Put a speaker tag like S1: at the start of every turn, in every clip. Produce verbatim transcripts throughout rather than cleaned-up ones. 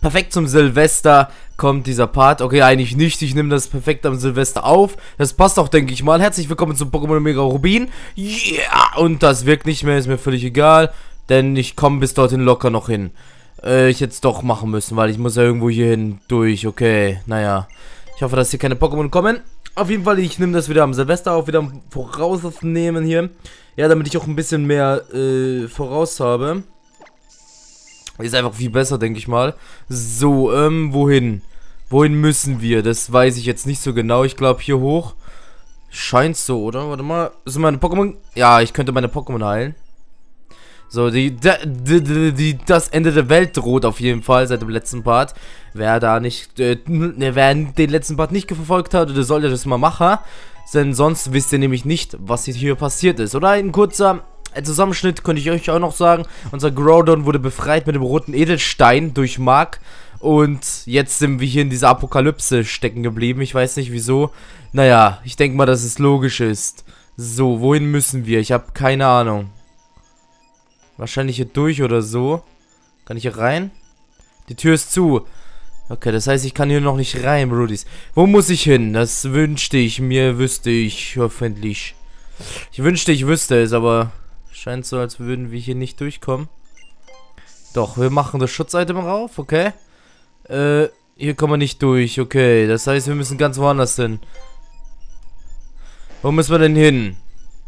S1: perfekt zum Silvester kommt dieser Part. Okay, eigentlich nicht. Ich nehme das perfekt am Silvester auf. Das passt auch, denke ich mal. Herzlich willkommen zum Pokémon Omega Rubin. Yeah! Und das wirkt nicht mehr. Ist mir völlig egal. Denn ich komme bis dorthin locker noch hin. Äh, ich jetzt doch machen müssen, weil ich muss ja irgendwo hier hin durch. Okay, naja. Ich hoffe, dass hier keine Pokémon kommen. Auf jeden Fall, ich nehme das wieder am Silvester auf. Wieder vorausnehmen hier. Ja, damit ich auch ein bisschen mehr äh, voraus habe. Ist einfach viel besser, denke ich mal. So, ähm, wohin? Wohin müssen wir? Das weiß ich jetzt nicht so genau. Ich glaube, hier hoch. Scheint so, oder? Warte mal. Sind meine Pokémon? Ja, ich könnte meine Pokémon heilen. So, die, die, die, die, das Ende der Welt droht auf jeden Fall seit dem letzten Part. Wer da nicht, äh, wer den letzten Part nicht verfolgt hat, der sollte das mal machen. Denn sonst wisst ihr nämlich nicht, was hier passiert ist. Oder ein kurzer Zusammenschnitt könnte ich euch auch noch sagen. Unser Groudon wurde befreit mit dem roten Edelstein durch Mark. Und jetzt sind wir hier in dieser Apokalypse stecken geblieben. Ich weiß nicht wieso. Naja, ich denke mal, dass es logisch ist. So, wohin müssen wir? Ich habe keine Ahnung. Wahrscheinlich hier durch oder so. Kann ich hier rein? Die Tür ist zu. Okay, das heißt, ich kann hier noch nicht rein, Brudis. Wo muss ich hin? Das wünschte ich mir, wüsste ich hoffentlich. Ich wünschte, ich wüsste es, aber scheint so, als würden wir hier nicht durchkommen. Doch, wir machen das Schutzitem rauf, okay. Äh, hier kommen wir nicht durch, okay. Das heißt, wir müssen ganz woanders hin. Wo müssen wir denn hin?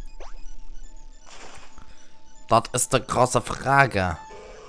S1: Das ist eine große Frage.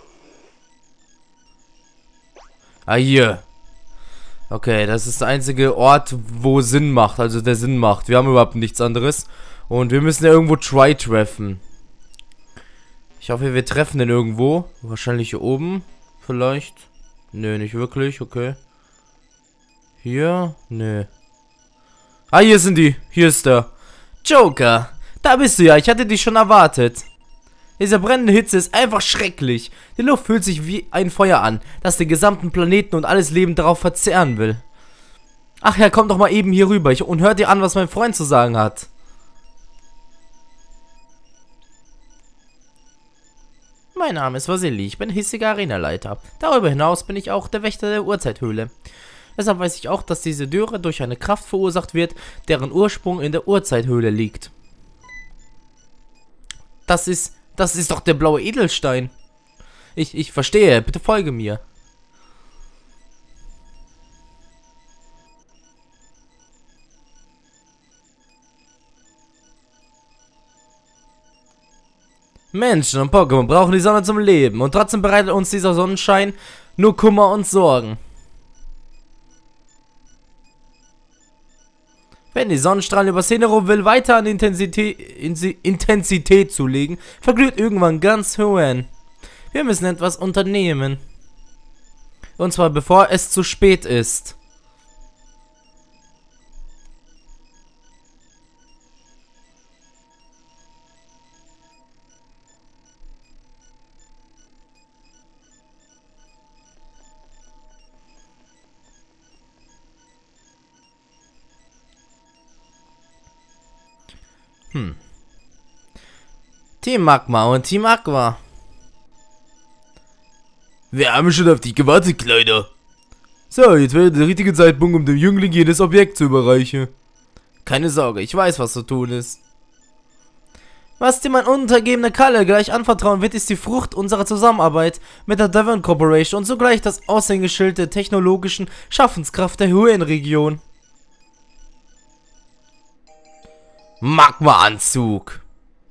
S1: Ah, hier. Okay, das ist der einzige Ort, wo Sinn macht, also der Sinn macht. Wir haben überhaupt nichts anderes. Und wir müssen ja irgendwo Try treffen. Ich hoffe, wir treffen den irgendwo. Wahrscheinlich hier oben. Vielleicht. Nö, nicht wirklich, okay. Hier? Nö. Ah, hier sind die. Hier ist der. Joker, da bist du ja. Ich hatte dich schon erwartet. Diese brennende Hitze ist einfach schrecklich. Die Luft fühlt sich wie ein Feuer an, das den gesamten Planeten und alles Leben darauf verzehren will. Ach ja, komm doch mal eben hier rüber und hört dir an, was mein Freund zu sagen hat. Mein Name ist Vasili, ich bin hiesiger Arenaleiter. Darüber hinaus bin ich auch der Wächter der Urzeithöhle. Deshalb weiß ich auch, dass diese Dürre durch eine Kraft verursacht wird, deren Ursprung in der Urzeithöhle liegt. Das ist... Das ist doch der blaue Edelstein. Ich, ich verstehe. Bitte folge mir. Menschen und Pokémon brauchen die Sonne zum Leben. Und trotzdem bereitet uns dieser Sonnenschein nur Kummer und Sorgen. Wenn die Sonnenstrahlen übers Hinero will, weiter an Intensität, Intensität zulegen, verglüht irgendwann ganz Hoenn. Wir müssen etwas unternehmen. Und zwar bevor es zu spät ist. Hm. Team Magma und Team Aqua. Wir haben schon auf dich gewartet, Kleiner. So, jetzt wäre der richtige Zeitpunkt, um dem Jüngling jedes Objekt zu überreichen. Keine Sorge, ich weiß, was zu tun ist. Was dir mein untergebener Kalle gleich anvertrauen wird, ist die Frucht unserer Zusammenarbeit mit der Devon Corporation und sogleich das Aushängeschild der technologischen Schaffenskraft der Hoenn-Region. Magma-Anzug.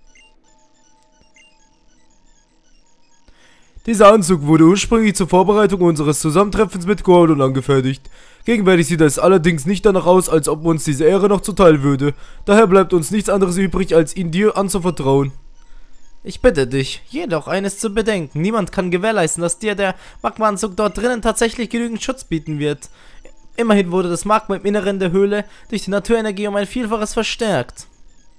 S1: Dieser Anzug wurde ursprünglich zur Vorbereitung unseres Zusammentreffens mit Groudon angefertigt. Gegenwärtig sieht es allerdings nicht danach aus, als ob uns diese Ehre noch zuteil würde. Daher bleibt uns nichts anderes übrig, als ihn dir anzuvertrauen. Ich bitte dich, jedoch eines zu bedenken. Niemand kann gewährleisten, dass dir der Magma-Anzug dort drinnen tatsächlich genügend Schutz bieten wird. Immerhin wurde das Magma im Inneren der Höhle durch die Naturenergie um ein Vielfaches verstärkt.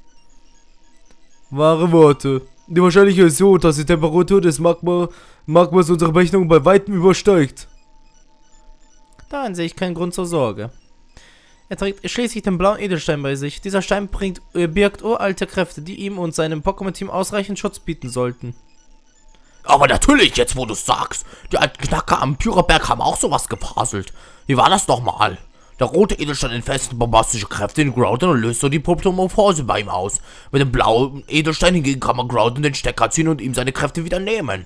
S1: Wahre Worte. Die Wahrscheinlichkeit ist so, dass die Temperatur des Magma, Magmas unsere Berechnung bei weitem übersteigt. Darin sehe ich keinen Grund zur Sorge. Er trägt schließlich den blauen Edelstein bei sich. Dieser Stein bringt, äh, birgt uralte Kräfte, die ihm und seinem Pokémon-Team ausreichend Schutz bieten sollten.
S2: Aber natürlich, jetzt wo du es sagst. Die alten Knacker am Pyroberg haben auch sowas gefaselt. Wie war das nochmal? Der rote Edelstein entfesselt bombastische Kräfte in Groudon und löst so die Protomorphose bei ihm aus. Mit dem blauen Edelstein hingegen kann man Groudon den Stecker ziehen und ihm seine Kräfte wieder nehmen.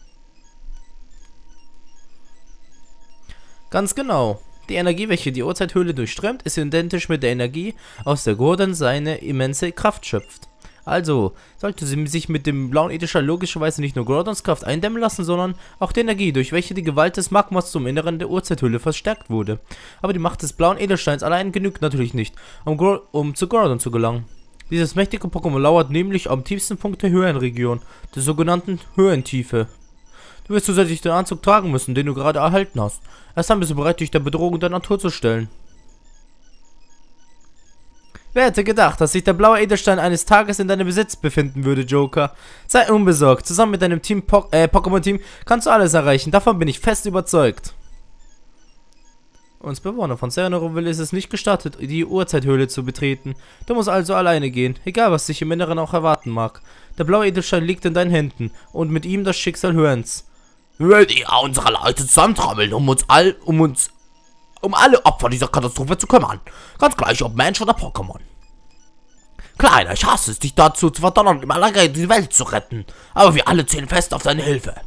S1: Ganz genau. Die Energie, welche die Urzeithöhle durchströmt, ist identisch mit der Energie, aus der Groudon seine immense Kraft schöpft. Also, sollte sie sich mit dem blauen Edelstein logischerweise nicht nur Groudons Kraft eindämmen lassen, sondern auch die Energie, durch welche die Gewalt des Magmas zum Inneren der Urzeithöhle verstärkt wurde. Aber die Macht des blauen Edelsteins allein genügt natürlich nicht, um, Gro um zu Groudon zu gelangen. Dieses mächtige Pokémon lauert nämlich am tiefsten Punkt der Höhenregion, der sogenannten Höhentiefe. Du wirst zusätzlich den Anzug tragen müssen, den du gerade erhalten hast. Erst dann bist du bereit, dich der Bedrohung der Natur zu stellen. Wer hätte gedacht, dass sich der blaue Edelstein eines Tages in deinem Besitz befinden würde, Joker? Sei unbesorgt. Zusammen mit deinem Team po äh, Pokémon-Team kannst du alles erreichen. Davon bin ich fest überzeugt. Uns Bewohner von Cerenoville ist es nicht gestattet, die Urzeithöhle zu betreten. Du musst also alleine gehen, egal was dich im Inneren auch erwarten mag. Der blaue Edelstein liegt in deinen Händen und mit ihm das Schicksal Hörens.
S2: Wir werden ja unsere Leute zusammentrommeln, um uns all, um uns, um alle Opfer dieser Katastrophe zu kümmern. Ganz gleich, ob Mensch oder Pokémon. Kleiner, ich hasse es, dich dazu zu verdonnern, im Allgemeinen die Welt zu retten. Aber wir alle zählen fest auf deine Hilfe.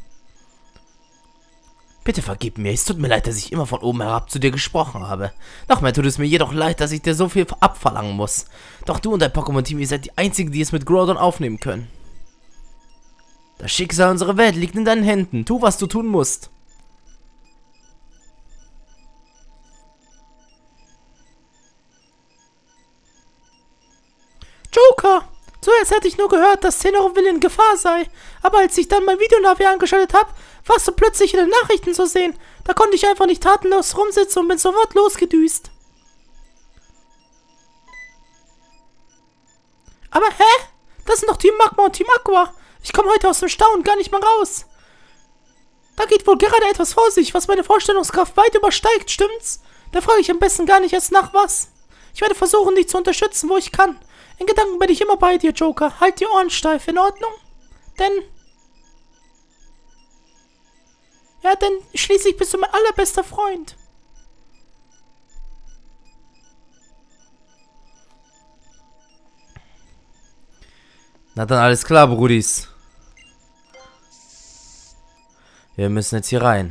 S1: Bitte vergib mir, es tut mir leid, dass ich immer von oben herab zu dir gesprochen habe. Noch mehr tut es mir jedoch leid, dass ich dir so viel abverlangen muss. Doch du und dein Pokémon-Team, ihr seid die einzigen, die es mit Groudon aufnehmen können. Das Schicksal unserer Welt liegt in deinen Händen. Tu, was du tun musst. Joker! Zuerst hätte ich nur gehört, dass Cerenoville in Gefahr sei. Aber als ich dann mein Videonavi angeschaltet habe, warst du plötzlich in den Nachrichten zu sehen. Da konnte ich einfach nicht tatenlos rumsitzen und bin sofort losgedüst. Aber hä? Das sind doch Team Magma und Team Aqua. Ich komme heute aus dem Staunen gar nicht mal raus. Da geht wohl gerade etwas vor sich, was meine Vorstellungskraft weit übersteigt, stimmt's? Da frage ich am besten gar nicht erst nach was. Ich werde versuchen, dich zu unterstützen, wo ich kann. In Gedanken bin ich immer bei dir, Joker. Halt die Ohren steif, in Ordnung? Denn... Ja, denn schließlich bist du mein allerbester Freund. Na dann alles klar, Brudis. Wir müssen jetzt hier rein.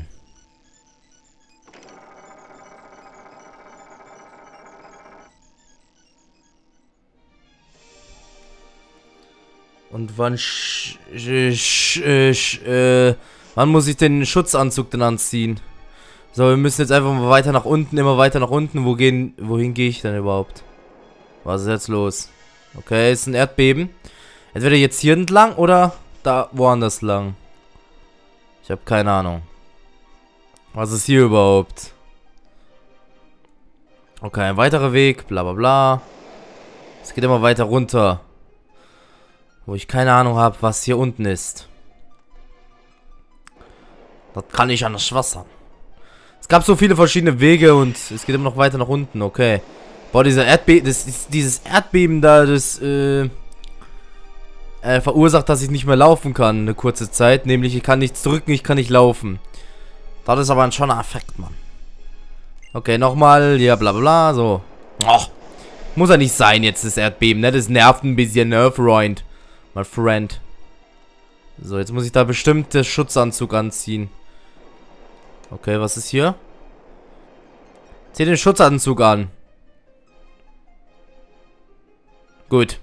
S1: Und wann sch, sch, sch, äh, wann muss ich den Schutzanzug denn anziehen? So, wir müssen jetzt einfach mal weiter nach unten, immer weiter nach unten. Wo gehen, wohin gehe ich denn überhaupt? Was ist jetzt los? Okay, ist ein Erdbeben. Entweder jetzt hier entlang oder da woanders lang. Ich habe keine Ahnung. Was ist hier überhaupt? Okay, ein weiterer Weg, bla bla bla. Es geht immer weiter runter. Wo ich keine Ahnung habe, was hier unten ist. Das kann ich anders schwassern. Es gab so viele verschiedene Wege und es geht immer noch weiter nach unten, okay. Boah, dieser Erdbeben, das ist dieses Erdbeben da, das, äh, äh, verursacht, dass ich nicht mehr laufen kann, eine kurze Zeit. Nämlich, ich kann nichts drücken, ich kann nicht laufen. Das ist aber ein schöner Effekt, Mann. Okay, nochmal, ja, bla bla bla, so. Och, muss ja nicht sein jetzt, das Erdbeben, ne? Das nervt ein bisschen, ne, Freund. Mein Friend. So, jetzt muss ich da bestimmt den Schutzanzug anziehen. Okay, was ist hier? Zieh den Schutzanzug an. Gut.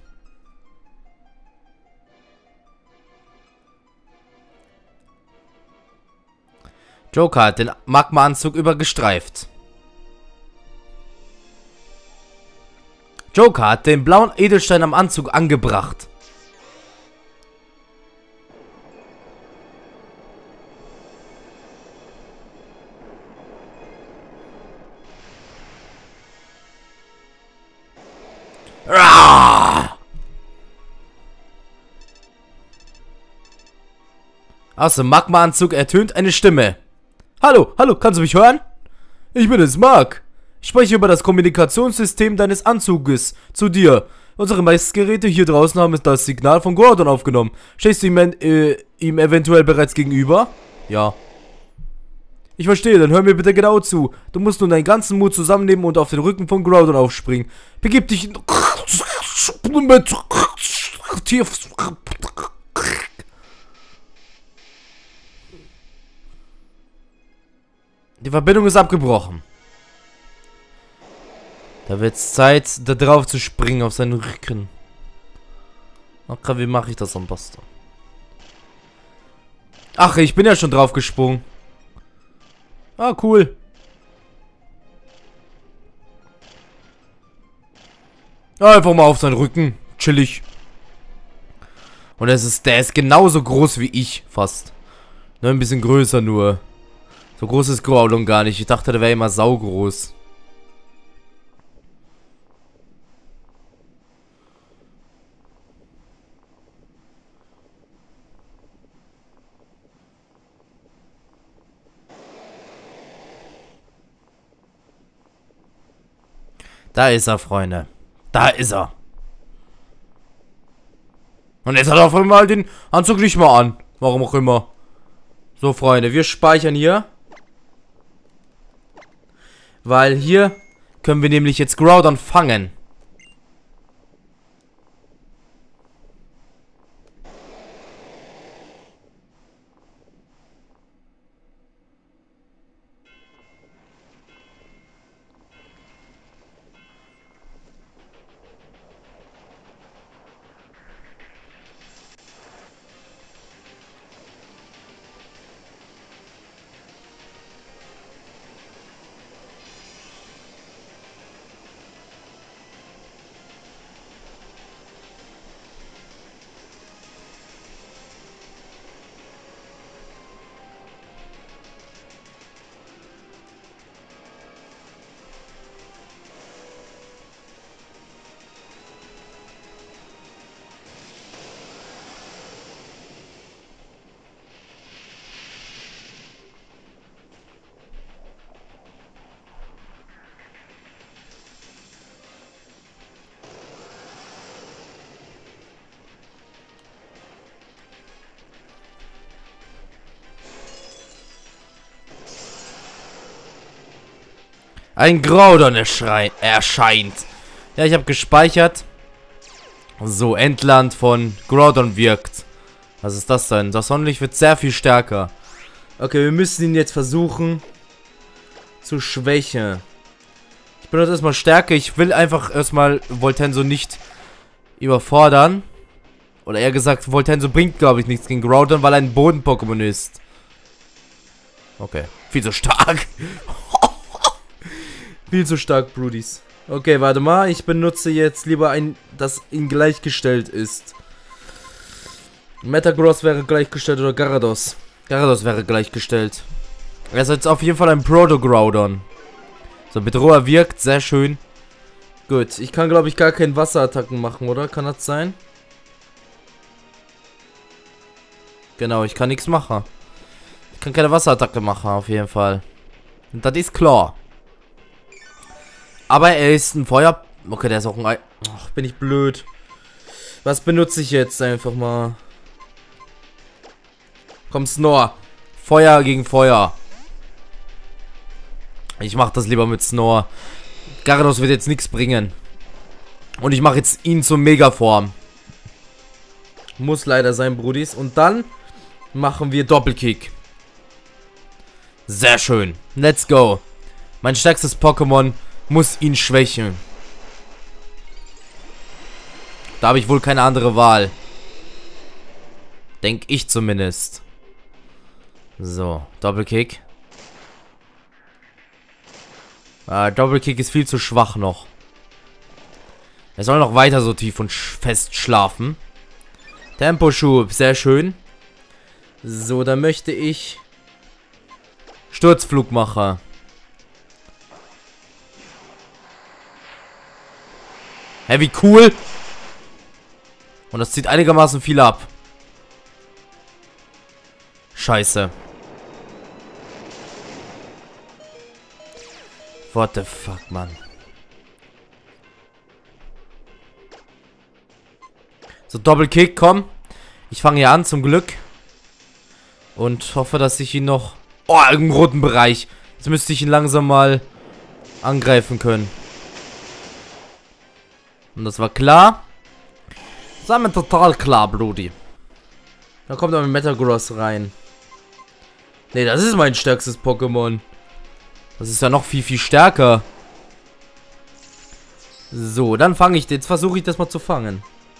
S1: Joker hat den Magma-Anzug übergestreift. Joker hat den blauen Edelstein am Anzug angebracht. Aus dem Magma-Anzug ertönt eine Stimme. Hallo, hallo, kannst du mich hören? Ich bin es, Mark. Ich spreche über das Kommunikationssystem deines Anzuges zu dir.
S2: Unsere Messgeräte hier draußen haben das Signal von Groudon aufgenommen. Stehst du ihm, äh, ihm eventuell bereits gegenüber?
S1: Ja.
S2: Ich verstehe, dann hör mir bitte genau zu. Du musst nun deinen ganzen Mut zusammennehmen und auf den Rücken von Groudon aufspringen. Begib dich in...
S1: Die Verbindung ist abgebrochen. Da wird's Zeit, da drauf zu springen, auf seinen Rücken. Okay, wie mache ich das am besten? Ach, ich bin ja schon drauf gesprungen. Ah, cool. Einfach mal auf seinen Rücken. Chillig. Und es ist, der ist genauso groß wie ich, fast. Nur ein bisschen größer nur. So groß ist Groudon gar nicht. Ich dachte, der wäre immer saugroß. Da ist er, Freunde. Da ist er. Und jetzt hat er auf einmal den Anzug nicht mehr an. Warum auch immer. So, Freunde, wir speichern hier. Weil hier können wir nämlich jetzt Groudon fangen. Ein Groudon erscheint. Ja, ich habe gespeichert. So, Endland von Groudon wirkt. Was ist das denn? Das Sonnenlicht wird sehr viel stärker. Okay, wir müssen ihn jetzt versuchen zu schwächen. Ich benutze erstmal Stärke. Ich will einfach erstmal Voltenso nicht überfordern. Oder eher gesagt, Voltenso bringt, glaube ich, nichts gegen Groudon, weil er ein Boden-Pokémon ist. Okay, viel zu stark. Viel zu stark, Brudis. Okay, warte mal. Ich benutze jetzt lieber ein, das ihm gleichgestellt ist. Metagross wäre gleichgestellt oder Gyarados. Gyarados wäre gleichgestellt. Er ist jetzt auf jeden Fall ein Proto-Groudon. So, Bedroher wirkt. Sehr schön. Gut, ich kann, glaube ich, gar keine Wasserattacken machen, oder? Kann das sein? Genau, ich kann nichts machen. Ich kann keine Wasserattacke machen, auf jeden Fall. Und das ist klar. Aber er ist ein Feuer... Okay, der ist auch ein... Ei Ach, bin ich blöd. Was benutze ich jetzt einfach mal? Komm, Snore. Feuer gegen Feuer. Ich mache das lieber mit Snore. Gyarados wird jetzt nichts bringen. Und ich mache jetzt ihn zur Megaform. Muss leider sein, Brudis. Und dann machen wir Doppelkick. Sehr schön. Let's go. Mein stärkstes Pokémon muss ihn schwächen. Da habe ich wohl keine andere Wahl. Denk ich zumindest. So, Doppelkick. Ah, Doppelkick ist viel zu schwach noch. Er soll noch weiter so tief und fest schlafen. Temposchub, sehr schön. So, dann möchte ich Sturzflugmacher. Hä, wie cool. Und das zieht einigermaßen viel ab. Scheiße. What the fuck, Mann. So, Doppelkick, komm. Ich fange hier an, zum Glück. Und hoffe, dass ich ihn noch... Oh, im roten Bereich. Jetzt müsste ich ihn langsam mal angreifen können. Und das war klar. Das war mir total klar, Brudi. Da kommt aber Metagross rein. Ne, das ist mein stärkstes Pokémon. Das ist ja noch viel, viel stärker. So, dann fange ich... Jetzt versuche ich das mal zu fangen.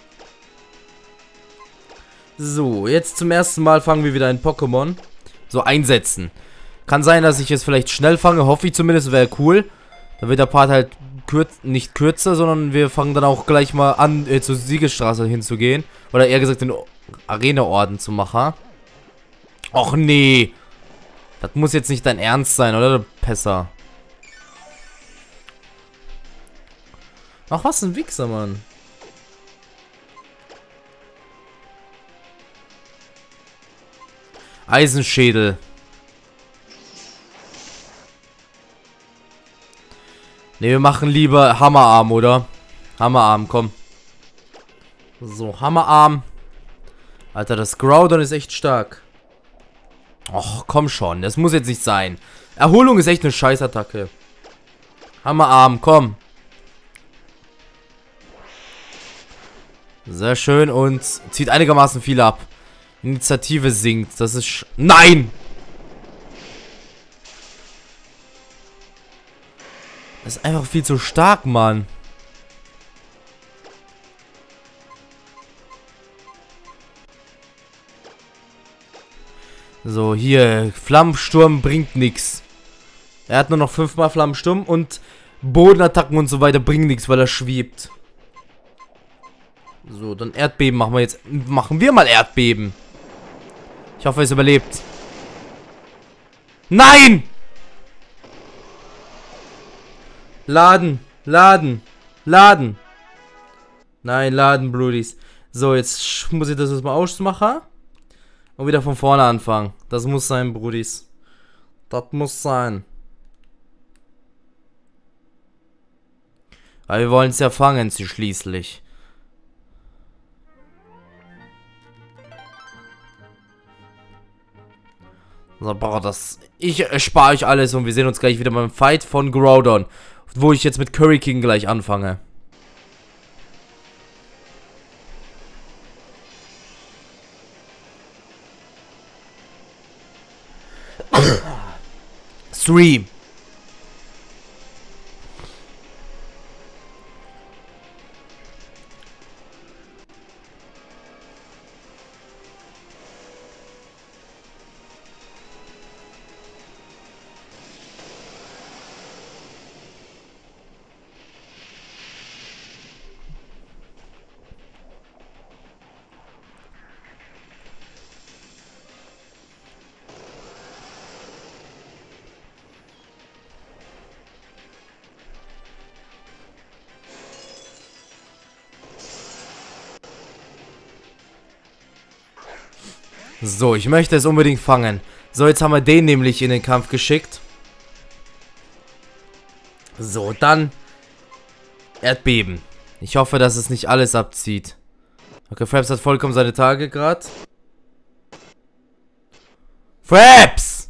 S1: So, jetzt zum ersten Mal fangen wir wieder ein Pokémon. So, einsetzen. Kann sein, dass ich es vielleicht schnell fange. Hoffe ich zumindest, wäre cool. Dann wird der Part halt kürz nicht kürzer, sondern wir fangen dann auch gleich mal an, äh, zur Siegesstraße hinzugehen. Oder eher gesagt, den Arena-Orden zu machen. Och nee. Das muss jetzt nicht dein Ernst sein, oder, du Pisser? Ach, was ein Wichser, Mann. Eisenschädel. Ne, wir machen lieber Hammerarm, oder? Hammerarm, komm. So, Hammerarm. Alter, das Groudon ist echt stark. Och, komm schon. Das muss jetzt nicht sein. Erholung ist echt eine Scheißattacke. Hammerarm, komm. Sehr schön und zieht einigermaßen viel ab. Initiative sinkt. Das ist... Sch Nein! Das ist einfach viel zu stark, Mann. So, hier. Flammensturm bringt nichts. Er hat nur noch fünfmal Flammensturm und Bodenattacken und so weiter bringen nichts, weil er schwebt. So, dann Erdbeben machen wir jetzt. Machen wir mal Erdbeben. Ich hoffe, es überlebt. Nein! Laden, laden, laden. Nein, laden, Brudis. So, jetzt muss ich das jetzt mal ausmachen. Und wieder von vorne anfangen. Das muss sein, Brudis. Das muss sein. Weil wir wollen es ja fangen, sie schließlich. So, boah, das... Ich erspare euch alles und wir sehen uns gleich wieder beim Fight von Groudon. Wo ich jetzt mit Curry King gleich anfange. Stream. So, ich möchte es unbedingt fangen. So, jetzt haben wir den nämlich in den Kampf geschickt. So, dann Erdbeben. Ich hoffe, dass es nicht alles abzieht. Okay, Fraps hat vollkommen seine Tage gerade. Fraps!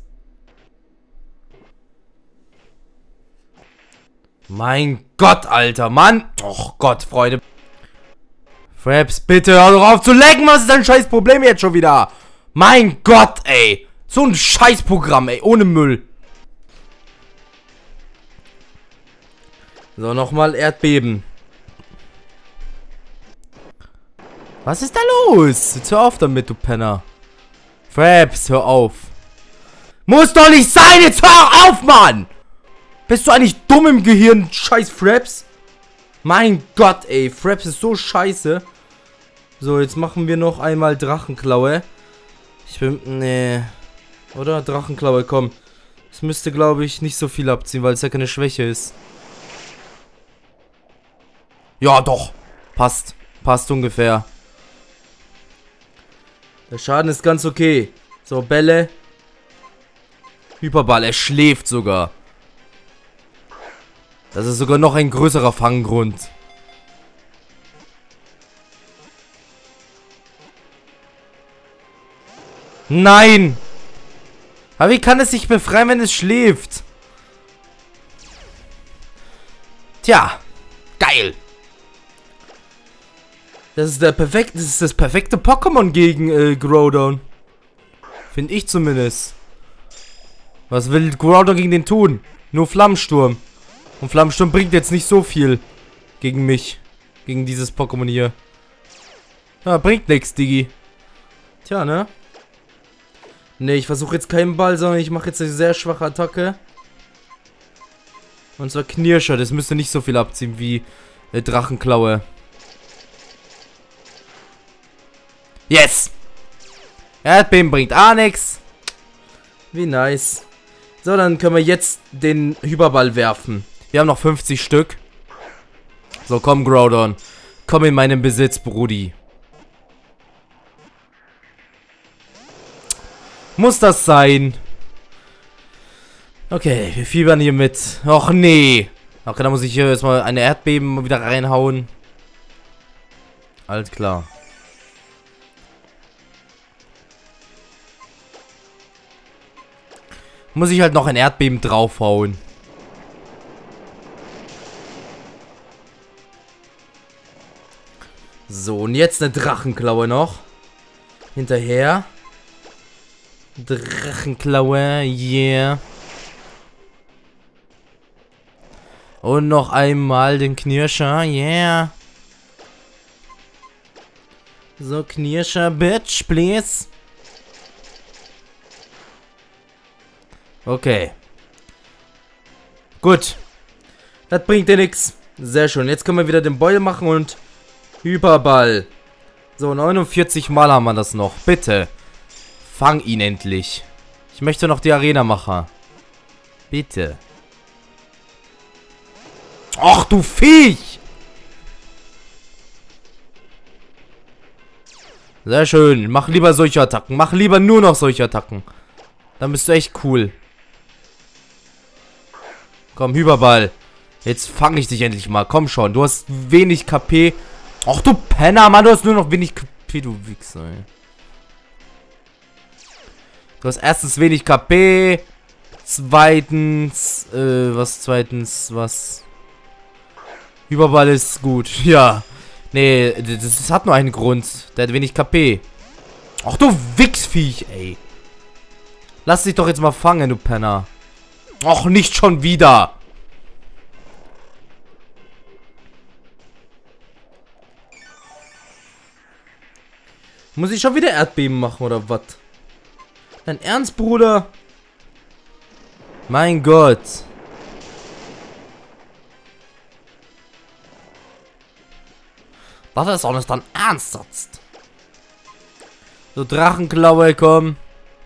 S1: Mein Gott, Alter, Mann! Och Gott, Freunde. Fraps, bitte hör doch auf zu lecken! Was ist dein scheiß Problem jetzt schon wieder? Mein Gott, ey! So ein Scheißprogramm, ey, ohne Müll. So, nochmal Erdbeben. Was ist da los? Jetzt hör auf damit, du Penner. Fraps, hör auf. Muss doch nicht sein, jetzt hör auf, Mann! Bist du eigentlich dumm im Gehirn, scheiß Fraps? Mein Gott, ey, Fraps ist so scheiße. So, jetzt machen wir noch einmal Drachenklaue. Ich bin, nee. Oder? Drachenklaue, komm. Es müsste, glaube ich, nicht so viel abziehen, weil es ja keine Schwäche ist. Ja, doch. Passt. Passt ungefähr. Der Schaden ist ganz okay. So, Bälle. Hyperball, er schläft sogar. Das ist sogar noch ein größerer Fanggrund. Nein! Aber wie kann es sich befreien, wenn es schläft? Tja.
S2: Geil.
S1: Das ist der perfekte, das ist das perfekte Pokémon gegen äh, Groudon. Finde ich zumindest. Was will Groudon gegen den tun? Nur Flammensturm. Und Flammensturm bringt jetzt nicht so viel gegen mich. Gegen dieses Pokémon hier. Ja, bringt nichts, Digi. Tja, ne? Ne, ich versuche jetzt keinen Ball, sondern ich mache jetzt eine sehr schwache Attacke. Und zwar Knirscher. Das müsste nicht so viel abziehen wie äh, Drachenklaue. Yes! Erdbeben bringt auch nix. Wie nice. So, dann können wir jetzt den Hyperball werfen. Wir haben noch fünfzig Stück. So, komm, Groudon. Komm in meinen Besitz, Brudi. Muss das sein? Okay, wir fiebern hier mit. Och, nee. Okay, da muss ich hier erstmal eine Erdbeben wieder reinhauen. Alles klar. Muss ich halt noch ein Erdbeben draufhauen. So, und jetzt eine Drachenklaue noch. Hinterher. Drachenklaue, yeah. Und noch einmal den Knirscher, yeah. So, Knirscher, bitch, please. Okay. Gut. Das bringt dir nichts. Sehr schön. Jetzt können wir wieder den Beutel machen und Hyperball. So, neunundvierzig Mal haben wir das noch. Bitte. Fang ihn endlich. Ich möchte noch die Arena-Macher. Bitte. Ach, du Viech! Sehr schön. Mach lieber solche Attacken. Mach lieber nur noch solche Attacken. Dann bist du echt cool. Komm, Hyperball. Jetzt fange ich dich endlich mal. Komm schon. Du hast wenig K P. Ach, du Penner, Mann. Du hast nur noch wenig K P, du Wichser, ey. Du hast erstens wenig K P. Zweitens, äh, was zweitens, was? Hyperball ist gut. Ja. Nee, das, das hat nur einen Grund. Der hat wenig K P. Ach, du Wichsviech, ey. Lass dich doch jetzt mal fangen, du Penner. Och, nicht schon wieder. Muss ich schon wieder Erdbeben machen, oder was? Dein Ernst, Bruder? Mein Gott.
S2: Das ist auch nicht dein Ernst jetzt.
S1: So, Drachenklaue, komm.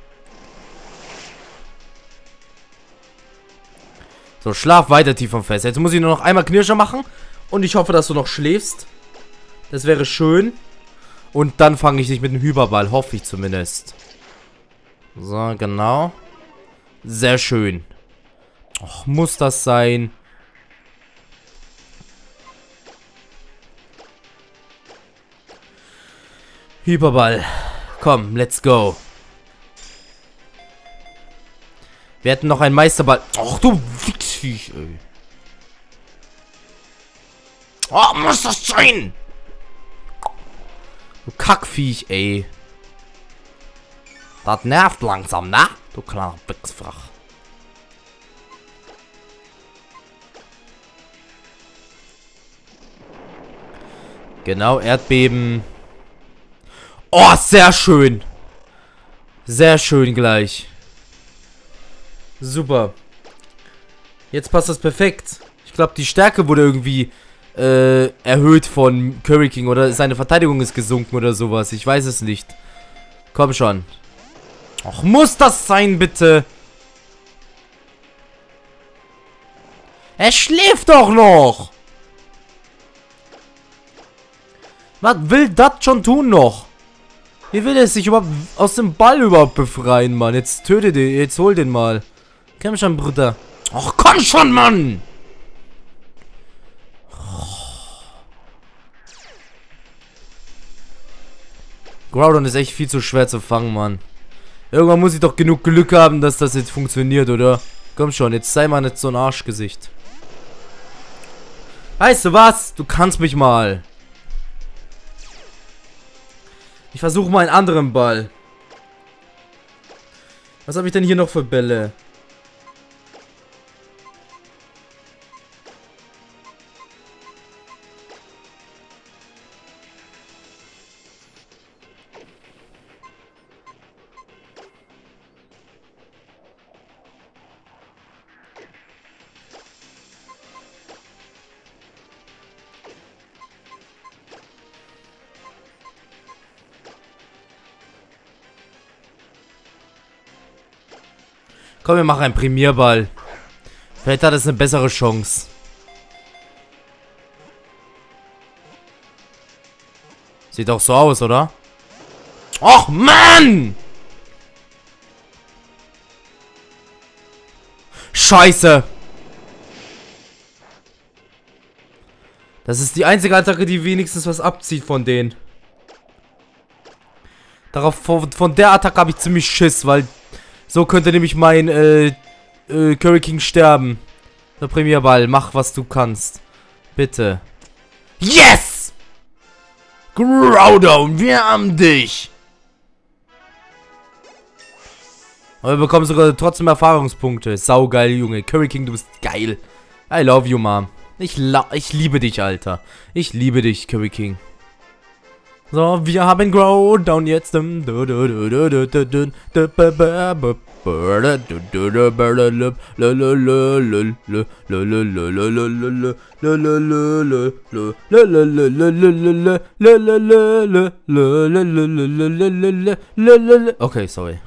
S1: So, schlaf weiter tief und fest. Jetzt muss ich nur noch einmal Knirscher machen. Und ich hoffe, dass du noch schläfst. Das wäre schön. Und dann fange ich dich mit dem Hyperball. Hoffe ich zumindest. So, genau. Sehr schön. Och, muss das sein? Hyperball. Komm, let's go. Wir hätten noch einen Meisterball. Ach, du Wichsviech, ey.
S2: Oh, muss das sein?
S1: Du Kackviech, ey.
S2: Das nervt langsam, ne? Du kleiner Wichsfrach.
S1: Genau, Erdbeben. Oh, sehr schön. Sehr schön gleich. Super. Jetzt passt das perfekt. Ich glaube, die Stärke wurde irgendwie äh, erhöht von Curry King. Oder seine Verteidigung ist gesunken oder sowas. Ich weiß es nicht. Komm schon. Ach, muss das sein, bitte? Er schläft doch noch. Was will das schon tun noch? Wie will er sich überhaupt aus dem Ball überhaupt befreien, Mann? Jetzt töte den, jetzt hol den mal. Komm schon, Bruder.
S2: Ach, komm schon, Mann!
S1: Groudon ist echt viel zu schwer zu fangen, Mann. Irgendwann muss ich doch genug Glück haben, dass das jetzt funktioniert, oder? Komm schon, jetzt sei mal nicht so ein Arschgesicht. Weißt du was? Du kannst mich mal. Ich versuche mal einen anderen Ball. Was habe ich denn hier noch für Bälle? Komm, wir machen einen Premierball. Vielleicht hat es eine bessere Chance. Sieht auch so aus, oder? Och, Mann! Scheiße! Das ist die einzige Attacke, die wenigstens was abzieht von denen. Darauf, von, von der Attacke habe ich ziemlich Schiss, weil so könnte nämlich mein äh, äh, Curry King sterben. Der Premierball, mach was du kannst. Bitte. Yes! Groudon, wir haben dich! Aber wir bekommen sogar trotzdem Erfahrungspunkte. Saugeil, Junge. Curry King, du bist geil. I love you, Mom. Ich, ich liebe dich, Alter. Ich liebe dich, Curry King. So, wir haben Groudon jetzt. Okay, sorry.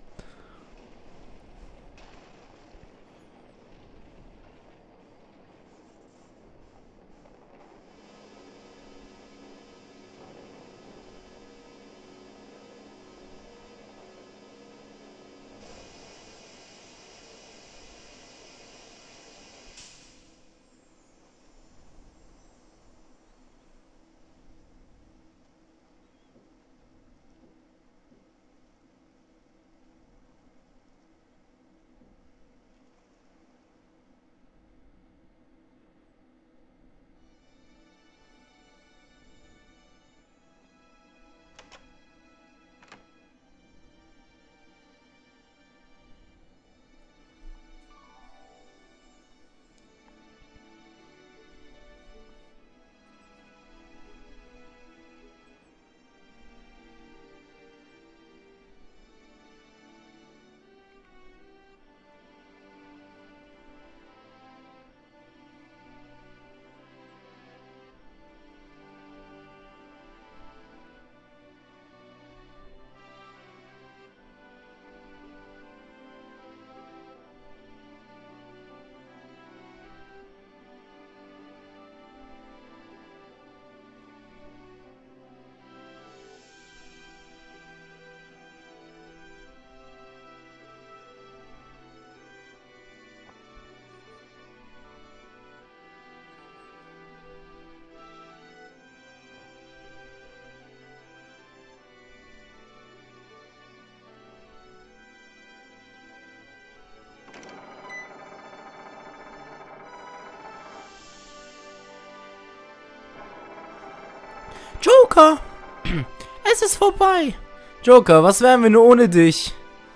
S1: Joker! Es ist vorbei! Joker, was wären wir nur ohne dich?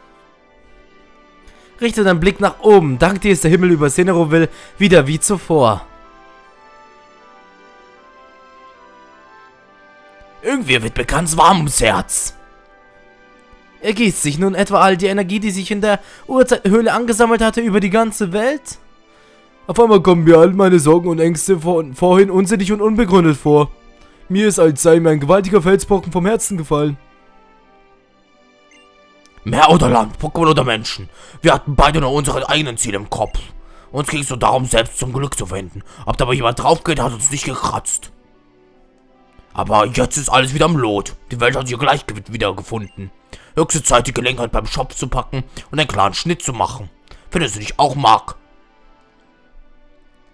S1: Richte deinen Blick nach oben. Dank dir ist der Himmel über Cineroville wieder wie zuvor.
S2: Irgendwie wird mir ganz warm ums Herz.
S1: Ergießt sich nun etwa all die Energie, die sich in der Urzeithöhle angesammelt hatte, über die ganze Welt? Auf einmal kommen mir all meine Sorgen und Ängste von vorhin unsinnig und unbegründet vor. Mir ist, als sei mir ein gewaltiger Felsbrocken vom Herzen gefallen.
S2: Meer oder Land, Pokémon oder Menschen. Wir hatten beide nur unsere eigenen Ziele im Kopf. Uns ging es nur darum, selbst zum Glück zu finden. Ob da aber jemand drauf geht, hat uns nicht gekratzt. Aber jetzt ist alles wieder im Lot. Die Welt hat ihr Gleichgewicht wieder gefunden. Höchste Zeit, die Gelegenheit beim Shop zu packen und einen klaren Schnitt zu machen. Findest du dich auch, Mark?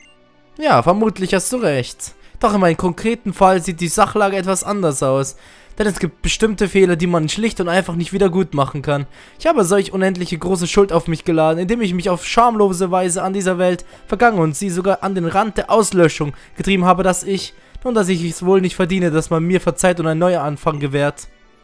S1: Ja, vermutlich hast du recht. Doch in meinem konkreten Fall sieht die Sachlage etwas anders aus. Denn es gibt bestimmte Fehler, die man schlicht und einfach nicht wieder gut machen kann. Ich habe solch unendliche große Schuld auf mich geladen, indem ich mich auf schamlose Weise an dieser Welt vergangen und sie sogar an den Rand der Auslöschung getrieben habe, dass ich, nun dass ich es wohl nicht verdiene, dass man mir verzeiht und ein neuer Anfang gewährt.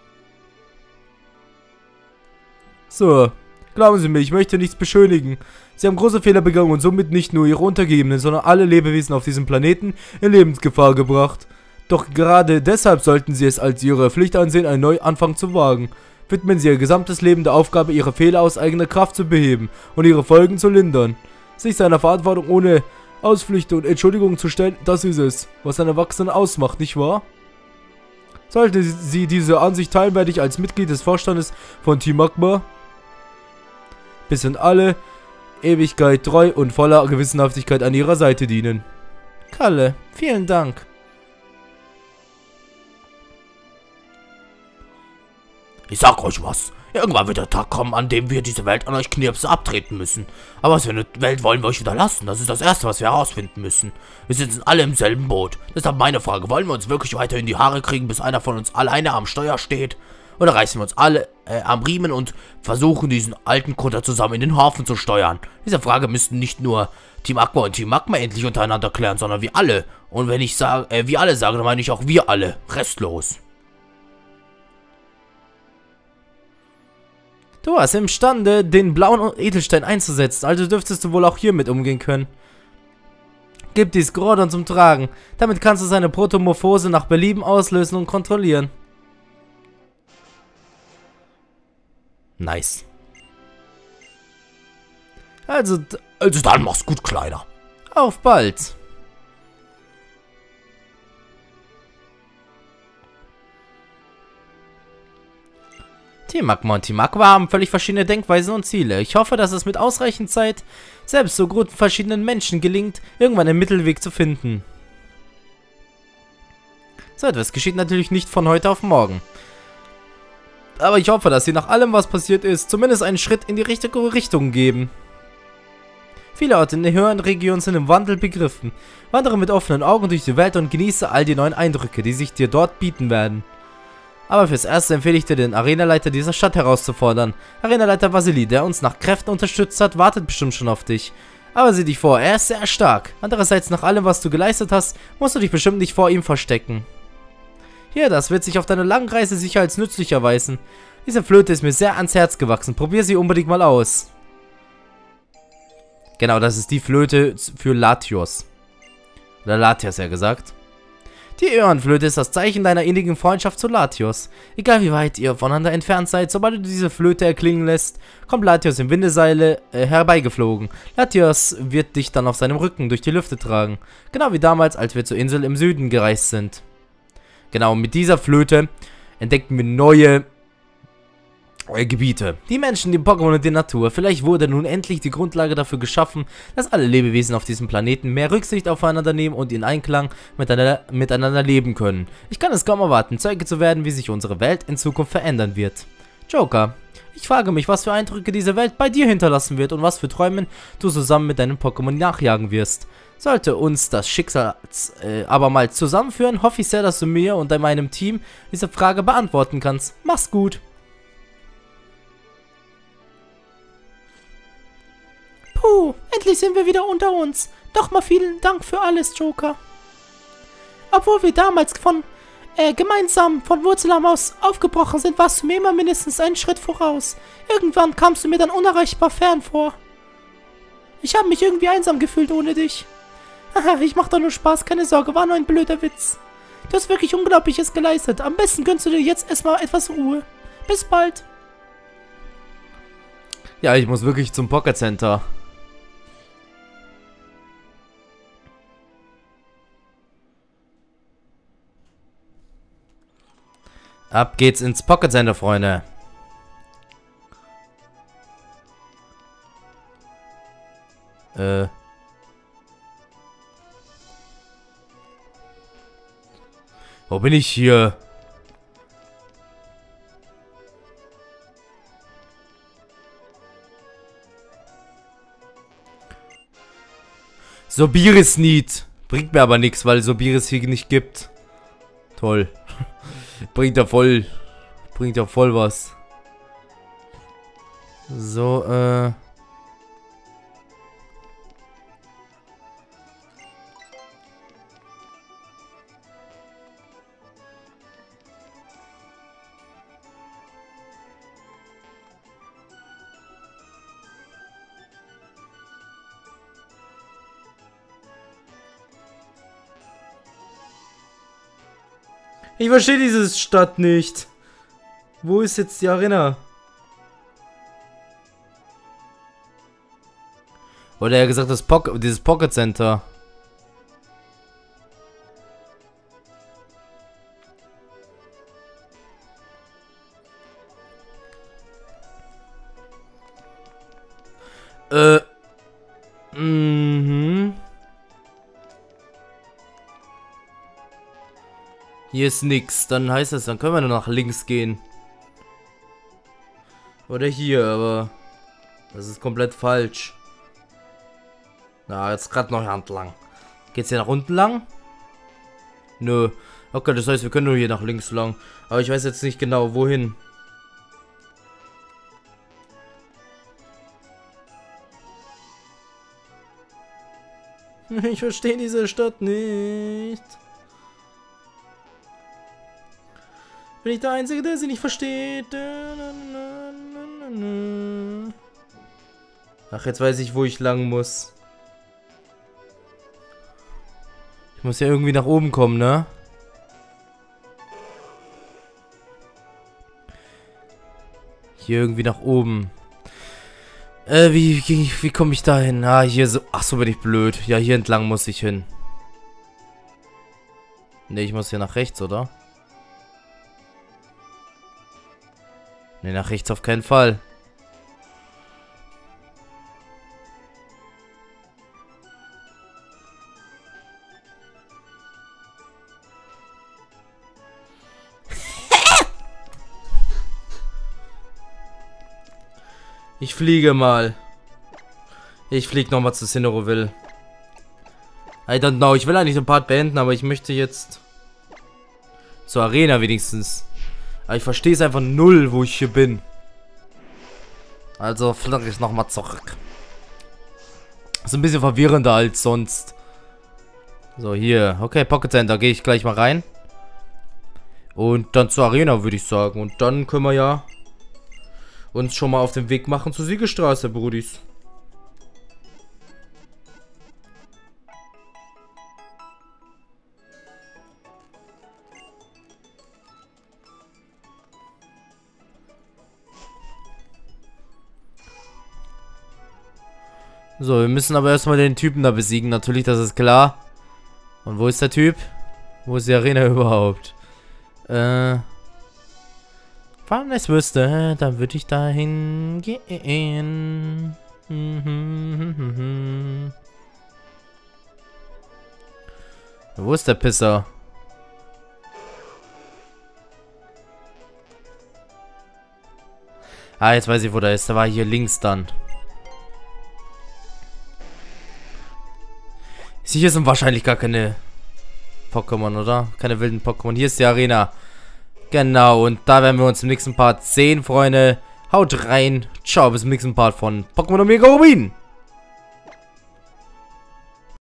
S1: So, glauben Sie mir, ich möchte nichts beschönigen. Sie haben große Fehler begangen und somit nicht nur Ihre Untergebenen, sondern alle Lebewesen auf diesem Planeten in Lebensgefahr gebracht. Doch gerade deshalb sollten Sie es als Ihre Pflicht ansehen, einen Neuanfang zu wagen. Widmen Sie Ihr gesamtes Leben der Aufgabe, Ihre Fehler aus eigener Kraft zu beheben und ihre Folgen zu lindern. Sich seiner Verantwortung ohne Ausflüchte und Entschuldigungen zu stellen, das ist es, was ein Erwachsener ausmacht, nicht wahr? Sollten Sie diese Ansicht teilen, werde ich als Mitglied des Vorstandes von Team Magma bis in alle Ewigkeit treu und voller Gewissenhaftigkeit an Ihrer Seite dienen. Kalle, vielen Dank.
S2: Ich sag euch was. Irgendwann wird der Tag kommen, an dem wir diese Welt an euch Knirpse abtreten müssen. Aber was für eine Welt wollen wir euch wieder lassen? Das ist das Erste, was wir herausfinden müssen. Wir sitzen alle im selben Boot. Deshalb meine Frage, wollen wir uns wirklich weiter in die Haare kriegen, bis einer von uns alleine am Steuer steht? Oder reißen wir uns alle äh, am Riemen und versuchen, diesen alten Kutter zusammen in den Hafen zu steuern? Diese Frage müssten nicht nur Team Aqua und Team Magma endlich untereinander klären, sondern wir alle. Und wenn ich sage, äh, wir alle sage, dann meine ich auch wir alle. Restlos.
S1: Du warst imstande, den blauen Edelstein einzusetzen, also dürftest du wohl auch hiermit umgehen können. Gib dies Gordon zum Tragen. Damit kannst du seine Protomorphose nach Belieben auslösen und kontrollieren.
S2: Nice. Also, also dann mach's gut, Kleiner.
S1: Auf bald. Team Magma und Team Aqua haben völlig verschiedene Denkweisen und Ziele. Ich hoffe, dass es mit ausreichend Zeit selbst so gut verschiedenen Menschen gelingt, irgendwann einen Mittelweg zu finden. So etwas geschieht natürlich nicht von heute auf morgen. Aber ich hoffe, dass sie nach allem, was passiert ist, zumindest einen Schritt in die richtige Richtung geben. Viele Orte in der höheren Region sind im Wandel begriffen. Wandere mit offenen Augen durch die Welt und genieße all die neuen Eindrücke, die sich dir dort bieten werden. Aber fürs Erste empfehle ich dir, den Arenaleiter dieser Stadt herauszufordern. Arenaleiter Vasili, der uns nach Kräften unterstützt hat, wartet bestimmt schon auf dich. Aber sieh dich vor, er ist sehr stark. Andererseits, nach allem, was du geleistet hast, musst du dich bestimmt nicht vor ihm verstecken. Hier, das wird sich auf deiner langen Reise sicher als nützlich erweisen. Diese Flöte ist mir sehr ans Herz gewachsen. Probier sie unbedingt mal aus. Genau, das ist die Flöte für Latios. Oder Latias, ja gesagt. Die Öhrenflöte ist das Zeichen deiner innigen Freundschaft zu Latios. Egal wie weit ihr voneinander entfernt seid, sobald du diese Flöte erklingen lässt, kommt Latios im Windeseile äh, herbeigeflogen. Latios wird dich dann auf seinem Rücken durch die Lüfte tragen. Genau wie damals, als wir zur Insel im Süden gereist sind. Genau, mit dieser Flöte entdeckten wir neue äh, Gebiete. Die Menschen, die Pokémon und die Natur. Vielleicht wurde nun endlich die Grundlage dafür geschaffen, dass alle Lebewesen auf diesem Planeten mehr Rücksicht aufeinander nehmen und in Einklang miteinander, miteinander leben können. Ich kann es kaum erwarten, Zeuge zu werden, wie sich unsere Welt in Zukunft verändern wird. Joker, ich frage mich, was für Eindrücke diese Welt bei dir hinterlassen wird und was für Träumen du zusammen mit deinen Pokémon nachjagen wirst. Sollte uns das Schicksal äh, aber mal zusammenführen, hoffe ich sehr, dass du mir und meinem Team diese Frage beantworten kannst. Mach's gut. Puh, endlich sind wir wieder unter uns. Doch mal vielen Dank für alles, Joker. Obwohl wir damals von, äh, gemeinsam von Wurzelam aus aufgebrochen sind, warst du mir immer mindestens einen Schritt voraus. Irgendwann kamst du mir dann unerreichbar fern vor. Ich habe mich irgendwie einsam gefühlt ohne dich. Haha, ich mach doch nur Spaß, keine Sorge, war nur ein blöder Witz. Du hast wirklich Unglaubliches geleistet. Am besten gönnst du dir jetzt erstmal etwas Ruhe. Bis bald. Ja, ich muss wirklich zum Pocket Center. Ab geht's ins Pocket Center, Freunde. Äh. Wo bin ich hier? Sobiris Need. Bringt mir aber nichts, weil Sobiris hier nicht gibt. Toll. bringt ja voll. Bringt ja voll was. So, äh. Ich verstehe diese Stadt nicht. Wo ist jetzt die Arena? Oder er gesagt, das Pocket, dieses Pocket Center. Äh. Mhm. Hier ist nix. Dann heißt das, dann können wir nur nach links gehen. Oder hier, aber das ist komplett falsch. Na, jetzt gerade noch entlang. Geht's hier nach unten lang? Nö. Okay, das heißt, wir können nur hier nach links lang. Aber ich weiß jetzt nicht genau, wohin. Ich verstehe diese Stadt nicht. Bin ich der Einzige, der sie nicht versteht? Ach, jetzt weiß ich, wo ich lang muss. Ich muss ja irgendwie nach oben kommen, ne? Hier irgendwie nach oben. Äh, wie, wie, wie komme ich da hin? Ah, hier so. Ach so, bin ich blöd. Ja, hier entlang muss ich hin. Ne, ich muss hier nach rechts, oder? Ne, nach rechts auf keinen Fall. Ich fliege mal. Ich fliege nochmal zu Cinderoville. I don't know. Ich will eigentlich den Part beenden, aber ich möchte jetzt zur Arena wenigstens. Aber ich verstehe es einfach null, wo ich hier bin. Also fliege ich nochmal zurück. Ist ein bisschen verwirrender als sonst. So, hier. Okay, Pocket Center. Gehe ich gleich mal rein. Und dann zur Arena, würde ich sagen. Und dann können wir ja uns schon mal auf den Weg machen zur Siegestraße, Brudis. So, wir müssen aber erstmal den Typen da besiegen, natürlich, das ist klar. Und wo ist der Typ? Wo ist die Arena überhaupt? Äh... Wenn ich es wüsste, dann würde ich dahin gehen. Wo ist der Pisser? Ah, jetzt weiß ich, wo der ist. Der war hier links dann. Hier sind wahrscheinlich gar keine Pokémon, oder? Keine wilden Pokémon. Hier ist die Arena. Genau, und da werden wir uns im nächsten Part sehen, Freunde. Haut rein. Ciao, bis zum nächsten Part von Pokémon Omega Rubin.